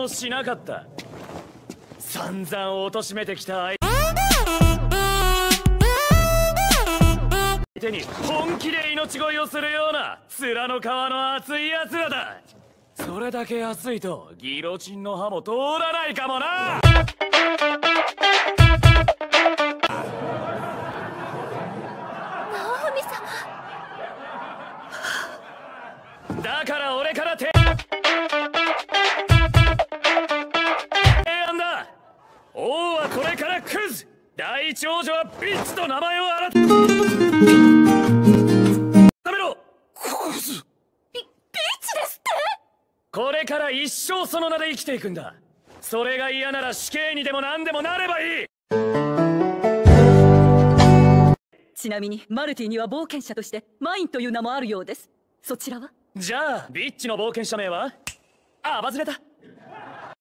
もしなかった。散々貶めてきた相手に本気で命乞いをするような面の皮の厚いやつらだ。それだけ熱いとギロチンの刃も通らないかもな。 ナオミ様。 だから俺から提案だ。王はこれからクズ、第一王女はビッチと名前を改めろ。クズ。 ビッチですって。 これから一生その名で生きていくんだ。それが嫌なら死刑にでも何でもなればいい。 ちなみにマルティには冒険者としてマインという名もあるようです。そちらは？ じゃあビッチの冒険者名はアバズレだ。